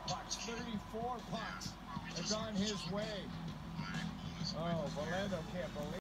pucks. 34 pucks have gone his way. Oh, Valendo can't believe